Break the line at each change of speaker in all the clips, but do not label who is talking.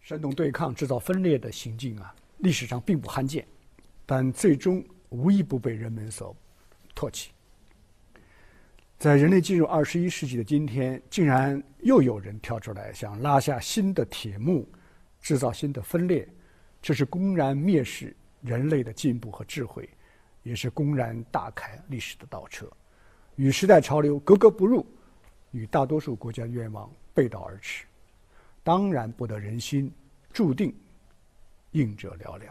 煽动对抗、制造分裂的行径历史上并不罕见，但最终无一不被人们所唾弃。在人类进入21世纪的今天，竟然又有人跳出来想拉下新的铁幕，制造新的分裂，这是公然蔑视人类的进步和智慧，也是公然大开历史的倒车，与时代潮流格格不入，与大多数国家的愿望背道而驰，当然不得人心，注定应者寥寥。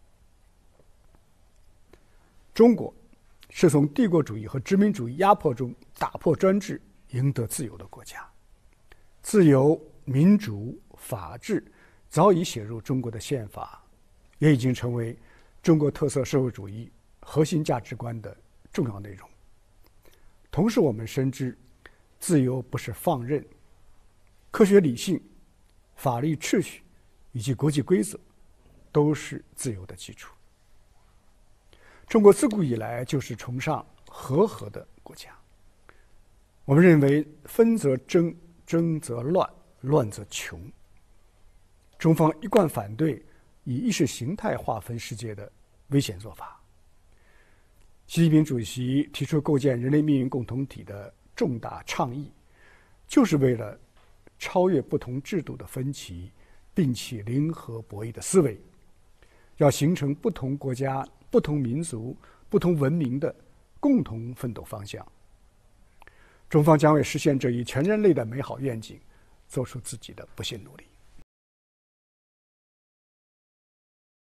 中国是从帝国主义和殖民主义压迫中打破专制，赢得自由的国家。自由、民主、法治早已写入中国的宪法，也已经成为中国特色社会主义核心价值观的重要内容。同时，我们深知，自由不是放任，科学理性、法律秩序以及国际规则都是自由的基础。中国自古以来就是崇尚和合的国家。我们认为分则争，争则乱，乱则穷。中方一贯反对以意识形态划分世界的危险做法。习近平主席提出构建人类命运共同体的重大倡议，就是为了超越不同制度的分歧，摒弃零和博弈的思维，要形成不同国家、不同民族、不同文明的共同奋斗方向。中方将为实现这一全人类的美好愿景，做出自己的不懈努力。